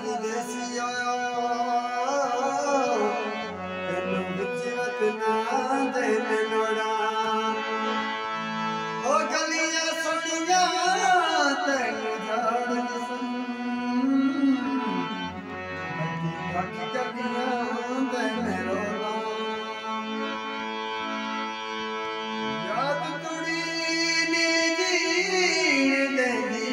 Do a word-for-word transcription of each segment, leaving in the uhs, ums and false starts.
परदेसिया तेनू विचवत ना देन लोड़ा ओ गलियां सुनिया तेनू जाड़ सन बाकी गलियां देन लोड़ा याद तुड़ी नीदी देगी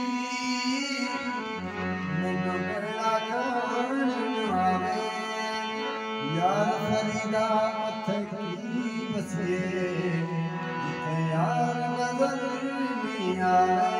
मैनू बड़ा खान आवे यार फरीदा मथे की बसे जिथे यार नजर नहीं आवे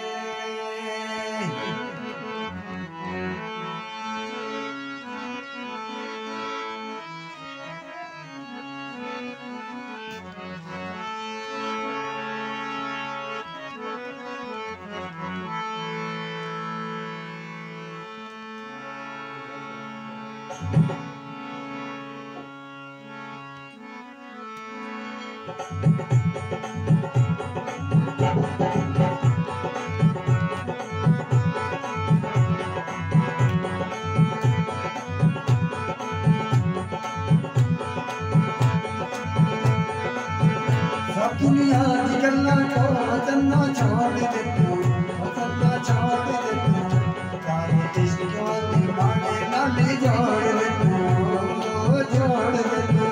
दुनिया की गल्लां को वतन छोड़ दे तू वतन छोड़ दे तू कारे इश्क वाली माने नाली जोड़ दे तू जोड़ दे तू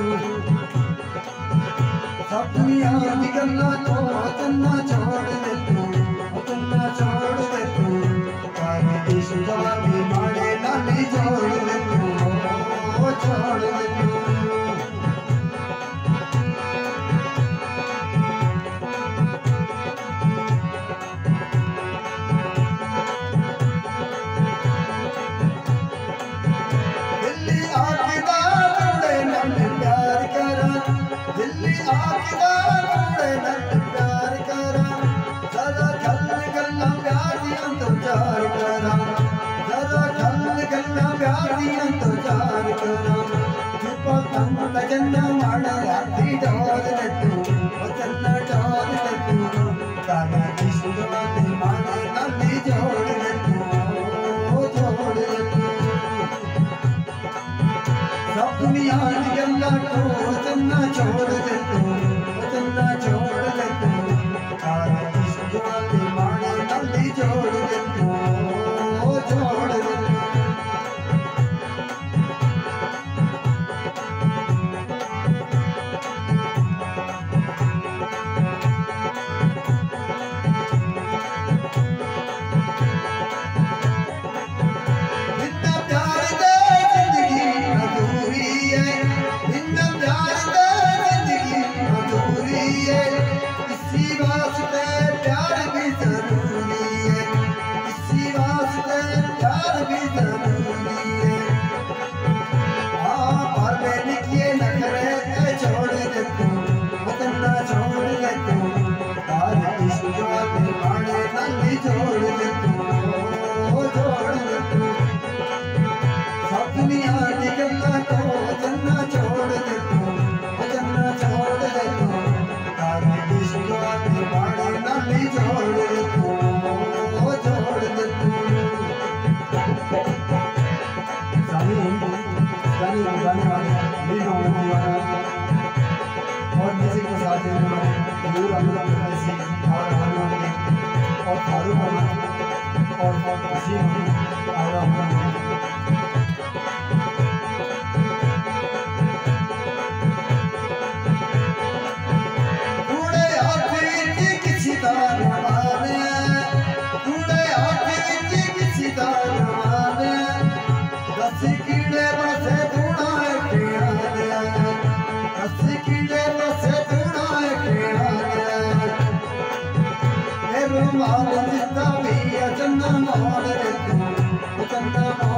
सब दुनिया की गल्लां को वतन छोड़ दे तू वतन छोड़ दे तू कारे इश्क वाली माने नाली जोड़ दे तू जोड़ दे तू जन्ना माड़ा राती डोल दे तू वचन डोल दे तू काला इश्क वाली माने नाली जोड़ दे तू जोड़ दे तू सब दुनिया की गल्लां को वचन छोड़ दे तू वचन छोड़ दे तू काला इश्क वाली माने नाली जोड़ दे तू जोड़ दे तू और किसी को साथ देने वाले नूर अमला फैसी और हनुमान और फारूक और वसीम और अमला Jannah,